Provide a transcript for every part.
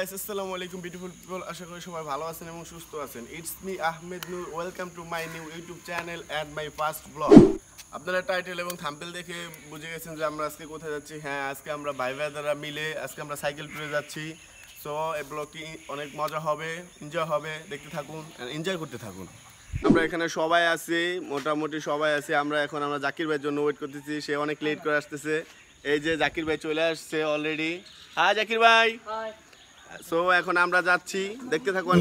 guys, assalamu alaikum beautiful people. আশা করি সবাই ভালো আছেন এবং সুস্থ আছেন। It's me Ahmed Noor. Welcome to my new YouTube channel and my first vlog. আপনারা টাইটেল এবং থাম্বনেল দেখে বুঝে গেছেন যে আমরা আজকে কোথায় যাচ্ছি। হ্যাঁ, আজকে আমরা ভাই ভাইদারা মিলে আজকে আমরা সাইকেল ট্যুরে যাচ্ছি। সো এই ব্লগটি অনেক মজা হবে, এনজয় হবে, দেখতে থাকুন, এনজয় করতে থাকুন। আমরা এখানে সবাই আছি, মোটামুটি সবাই আছি। আমরা জাকির ভাইয়ের জন্য ওয়েট করতেছি, সে অনেক লেট করে আসতেছে। এই যে জাকির ভাই চলে আসছে অলরেডি। হ্যাঁ জাকির ভাই, সো এখন আমরা যাচ্ছি, দেখতে থাকুন।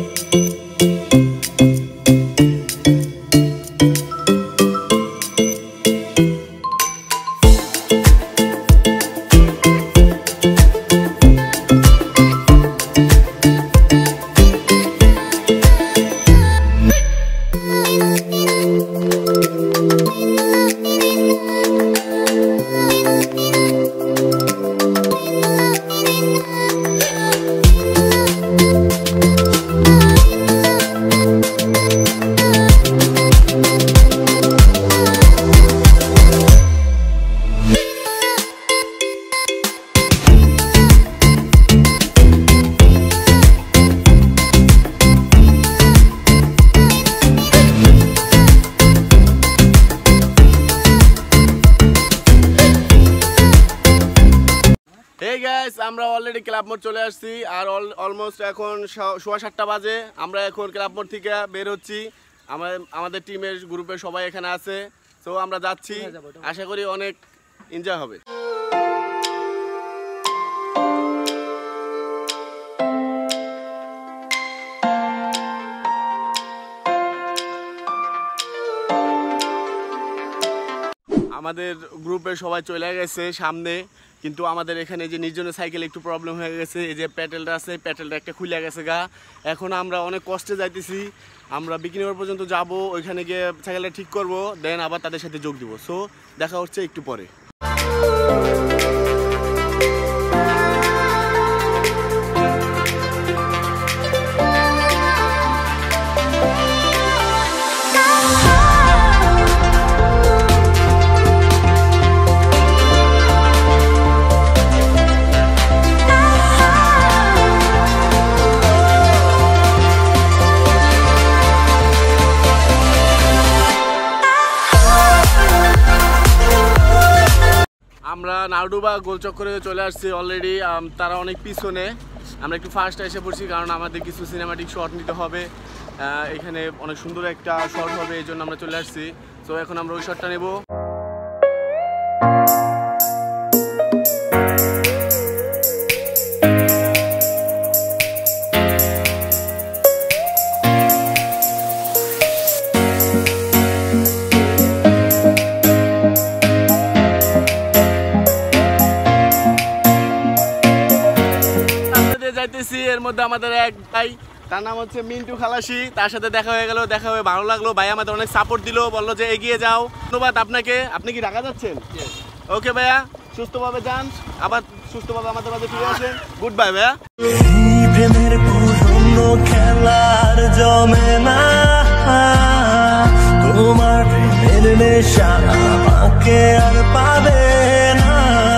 Hey guys, আমরা অলরেডি ক্লাব মোড় চলে আসছি আর অলমোস্ট এখন 7:15 বাজে। আমরা এখন ক্লাব মোড় থেকে বের হচ্ছি। আমাদের টিমের গ্রুপে সবাই এখানে আছে। সো আমরা যাচ্ছি, আশা করি অনেক এনজয় হবে। আমাদের গ্রুপে সবাই চলে গেছে সামনে, কিন্তু আমাদের এখানে যে নির্জনের সাইকেল একটু প্রবলেম হয়ে গেছে। এই যে প্যাটেলটা আছে, প্যাটেলটা একটা খুলে গেছে গা। এখন আমরা অনেক কষ্টে যাইতেছি। আমরা বিকিনিগড় পর্যন্ত যাব, ওইখানে গিয়ে সাইকেলটা ঠিক করব, দেন আবার তাদের সাথে যোগ দিব। সো দেখা হচ্ছে একটু পরে। আমরা নাউডুবা গোলচক্করে চলে আসছি অলরেডি। তারা অনেক পিছনে, আমরা একটু ফার্স্ট এসে পড়ছি কারণ আমাদের কিছু সিনেমাটিক শট নিতে হবে। এখানে অনেক সুন্দর একটা শট হবে, এই জন্য আমরা চলে আসছি। তো এখন আমরা ওই শটটা নেব। যাইতেছি, এর মধ্যে আমাদের এক ভাই, তার নাম হচ্ছে মিন্টু খালাসি, তার সাথে দেখা হয়ে গেল। দেখা হয়ে ভালো লাগলো। ভাই আমাদের অনেক সাপোর্ট দিল, বললো যে এগিয়ে যাও। ধন্যবাদ আপনাকে। আপনি কি ঢাকা যাচ্ছেন? ওকে ভাইয়া, সুস্থভাবে যান, আবার সুস্থভাবে আমাদের মাঝে ফিরে আসেন। গুড বাই ভাইয়া। প্রেমের পুরনো খেলার জমে না, তোমার প্রেমের নেশা আমাকে আর পাবে না।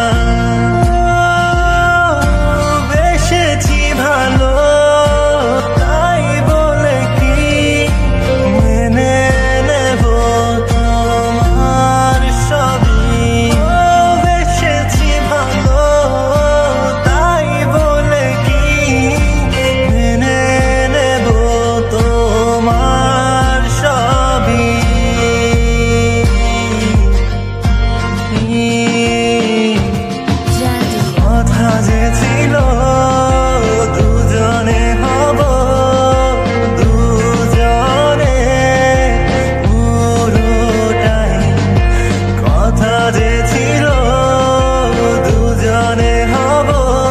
বেশেছি ভালো, তাই বলে কি মেনে নেব তোমার সবই। বেশেছি ভালো, তাই বলে কি মেনে নেব তোমার সবই। কথা যে ছিল দুজনে হব, দুজনে পুরোটাই। কথা যে ছিল দুজনে হব,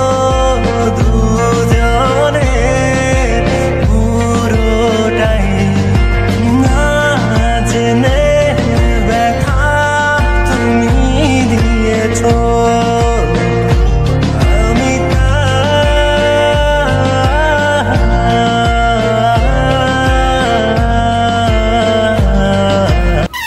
দুজনে পুরোটাই। না জেনে ব্যথা তুমি দিয়েছো, আমি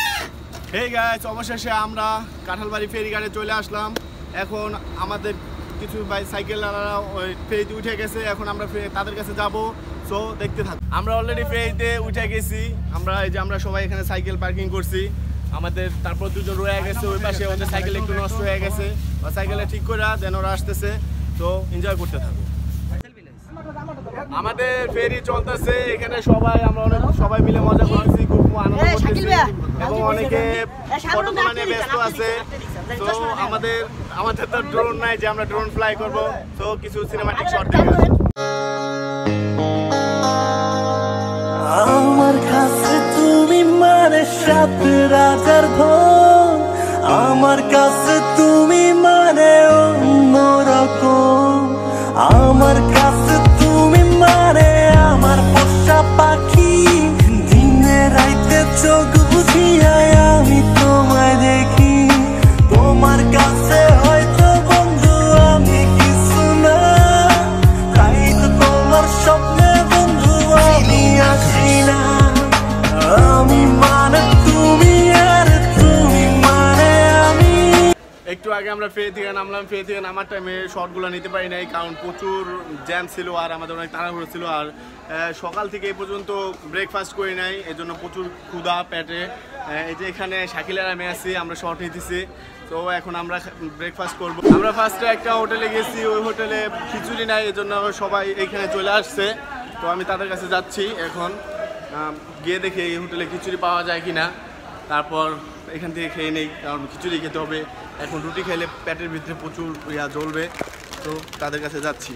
হে গাইস, অবশেষে আমরা কাঁঠালবাড়ি ফেরিঘাটে চলে আসলাম। এখন আমাদের কিছু সাইকেল ফেরিতে উঠে গেছে, এখন আমরা তাদের কাছে যাব। সো দেখতে থাক। আমরা অলরেডি ফেরিতে উঠে গেছি। আমরা সবাই এখানে সাইকেল পার্কিং করছি আমাদের। তারপর দুজন রয়ে গেছে ওই পাশে, ওদের সাইকেল একটু নষ্ট হয়ে গেছে, সাইকেলটা ঠিক করে দেন ওরা আসতেছে। তো এনজয় করতে থাকো। আমাদের ফেরি চলতেছে এখানে, আমরা সবাই মিলে মজা করছি, খুব আনন্দ করতেছি এবং অনেকে ফটো তোলা নিয়ে ব্যস্ত আছে। তো আমাদের তো ড্রোন নাই যে আমরা ড্রোন ফ্লাই করব। তো কিছু সিনেমাটিক শট দেখে আসি। আমার কাছে তুমি মানে সাত রাজার ধন, আমার কাছে তুমি মানে অন্যরকম, আমার কাছে তুমি মানে আমার পোষা পাখি, দিনে রাইতে চোখ বুঝিয়া আমি তোমায় দেখি, তোমার কাছে হয়তো বন্ধু আমি কিছু না, তাই তো তোমার স্বপ্নে বন্ধু আমি আসি না, আমি মানে তুমি আর তুমি মানে আমি। একটু আগে আমরা ফেরি থেকে নামলাম। ফেরি থেকে নামার টাইমে শর্টগুলো নিতে পারি নাই, কারণ প্রচুর জ্যাম ছিল আর আমাদের অনেক তাড়াহুড়ো ছিল। আর সকাল থেকে এই পর্যন্ত ব্রেকফাস্ট করি নাই, এই জন্য প্রচুর ক্ষুধা পেটে। এই যে এখানে শাকিলার আমি আছি, আমরা শর্ট নিতেছি। তো এখন আমরা ব্রেকফাস্ট করব। আমরা ফার্স্টে একটা হোটেলে গেছি, ওই হোটেলে খিচুড়ি নাই, এই জন্য সবাই এইখানে চলে আসছে। তো আমি তাদের কাছে যাচ্ছি এখন, গিয়ে দেখি এই হোটেলে খিচুড়ি পাওয়া যায় কিনা, তারপর এখান থেকে খেয়ে নেই, কারণ খিচুড়ি খেতে হবে। এখন রুটি খেলে পেটের ভিতরে প্রচুর জ্বলবে। তো তাদের কাছে যাচ্ছি।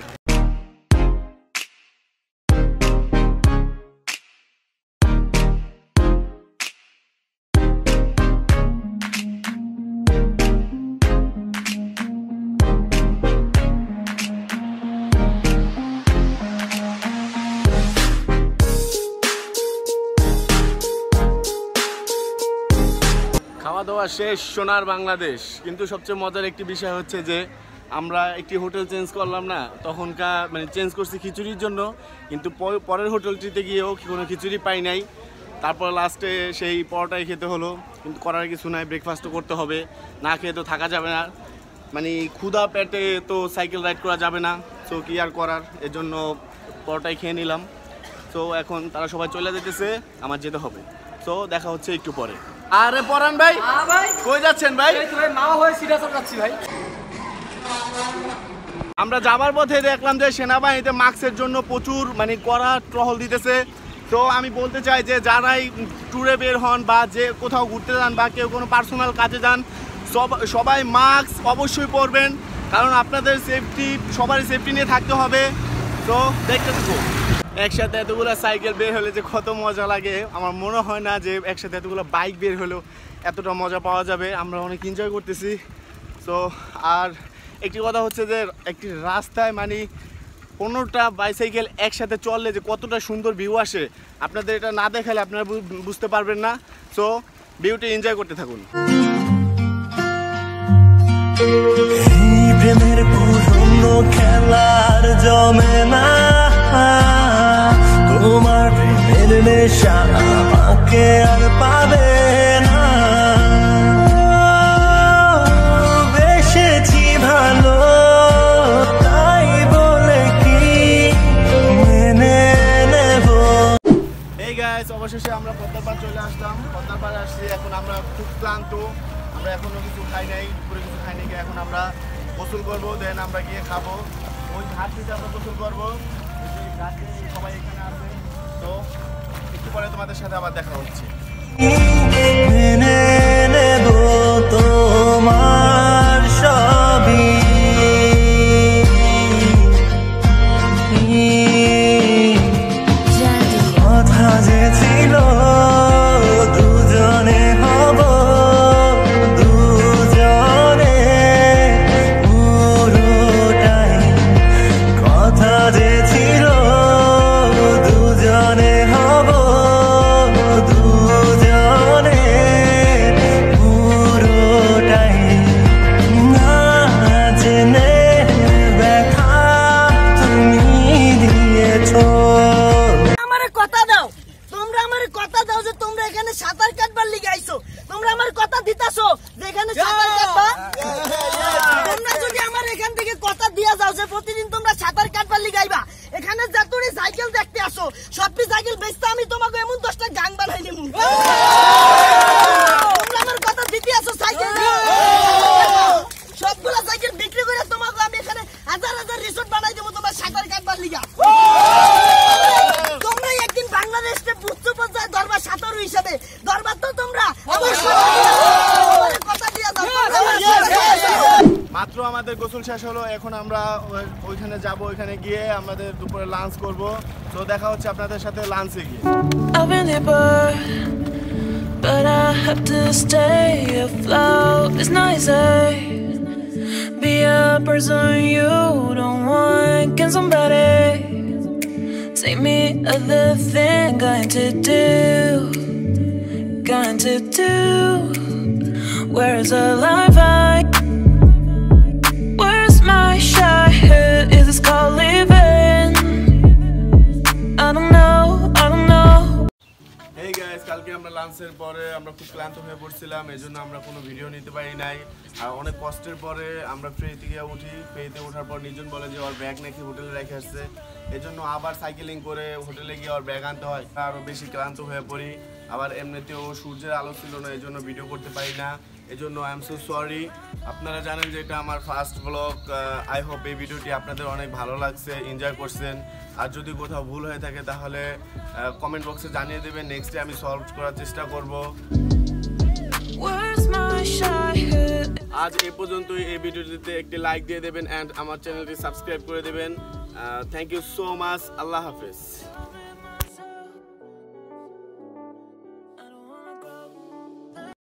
খাওয়া দাওয়া শেষ, সোনার বাংলাদেশ। কিন্তু সবচেয়ে মজার একটি বিষয় হচ্ছে যে আমরা একটি হোটেল চেঞ্জ করলাম না, তখনকার চেঞ্জ করছি খিচুড়ির জন্য, কিন্তু পরের হোটেলটিতে গিয়েও কোনো খিচুড়ি পাই নাই। তারপর লাস্টে সেই পরোটাই খেতে হলো, কিন্তু করার কিছু নাই, ব্রেকফাস্টও করতে হবে, না খেয়ে তো থাকা যাবে না। ক্ষুধা পেটে তো সাইকেল রাইড করা যাবে না, সো কি আর করার, এজন্য পরোটাই খেয়ে নিলাম। তো এখন তারা সবাই চলে যেতেছে, আমার যেতে হবে। তো দেখা হচ্ছে একটু পরে। আরে পরান ভাই, কই যাচ্ছেন ভাই? ভাই আমরা যাবার পথে দেখলাম যে সেনাবাহিনীতে মাস্কের জন্য প্রচুর কড়া টহল দিতেছে। তো আমি বলতে চাই যে যারাই ট্যুরে বের হন বা যে কোথাও ঘুরতে যান বা কেউ কোনো পার্সোনাল কাজে যান, সবাই মাস্ক অবশ্যই পরবেন, কারণ আপনাদের সেফটি, সবারই সেফটি নিয়ে থাকতে হবে। তো দেখতে থাকো। একসাথে এতগুলো সাইকেল বের হলে যে কত মজা লাগে, আমার মনে হয় না যে একসাথে এতগুলো বাইক বের হলেও এতটা মজা পাওয়া যাবে। আমরা অনেক এনজয় করতেছি। সো আর একটি কথা হচ্ছে যে একটি রাস্তায় 15টা বাইসাইকেল একসাথে চললে যে কতটা সুন্দর ভিউ আসে, আপনাদের এটা না দেখালে আপনারা বুঝতে পারবেন না। সো ভিউটি এনজয় করতে থাকুন। প্রেমের পুরনো খেলার জমে না, তোমার প্রেমের নেশা আমাকে আর পাবে না, বেসেছি ভালো তাই বলে কি মেনে নেব। এই গাইস, অবশেষে আমরা পদ্মারপাড় চলে আসলাম। পদ্মারপাড়ে আসছি, এখন আমরা খুব ক্লান্ত, আমরা এখনো কিছু খাই নাই, পুরো কিছু খাই নাই। এখন আমরা গোসল করবো, দেন আমরা গিয়ে খাবো। ওই ঘাট থেকে আমরা গোসল করবো, সবাই এখানে আছে। তো একটু পরে তোমাদের সাথে আবার দেখা হচ্ছে। মেনে নেব তোমার সবই, কথা যে ছিল দুজনে হব, দুজনে পুরোটাই কথা যে ছিল দুজনে হব, দুজনে মাত্র আমাদের গোসল শেষ হলো, এখন আমরা ওইখানে যাব, ওইখানে গিয়ে আমাদের দুপুরে লাঞ্চ করব। তো দেখা হচ্ছে আপনাদের সাথে লাঞ্চে গিয়ে। I've been there, but I have to stay afloat. It's not easy. Be a person you don't want. Can somebody take me other thing? Going to do. Where's the life where's my shot? Is this called living? I don't know. এই guys, কালকে আমরা লাঞ্চের পরে আমরা খুব ক্লান্ত হয়ে পড়ছিলাম, এজন্য আমরা কোনো ভিডিও নিতে পারি নাই। আর অনেক কষ্টের পরে আমরা ফ্রিতে গিয়ে উঠি। ফ্রিতে ওঠার পর নিজন বলে যে ওর ব্যাগ নাকি হোটেলে রেখে আসছে, এজন্য আবার সাইকেলিং করে হোটেলে গিয়ে ওর ব্যাগ আনতে হয়। আরও বেশি ক্লান্ত হয়ে পড়ি। আবার এমনিতেও সূর্যের আলো ছিল না, এজন্য ভিডিও করতে পারি না, এজন্য আই এম সো সরি। আপনারা জানেন যে এটা আমার ফার্স্ট ব্লগ। আই হোপ এই ভিডিওটি আপনাদের অনেক ভালো লাগছে, এনজয় করছেন। আর যদি কোথাও ভুল হয়ে থাকে তাহলে কমেন্ট বক্সে জানিয়ে দেবেন, নেক্সট ডে আমি সলভ করার চেষ্টা করব। আজ এই পর্যন্তই। এই ভিডিওটিতে একটি লাইক দিয়ে দেবেন অ্যান্ড আমার চ্যানেলটি সাবস্ক্রাইব করে দেবেন। Thank you so much. আল্লাহ হাফেজ।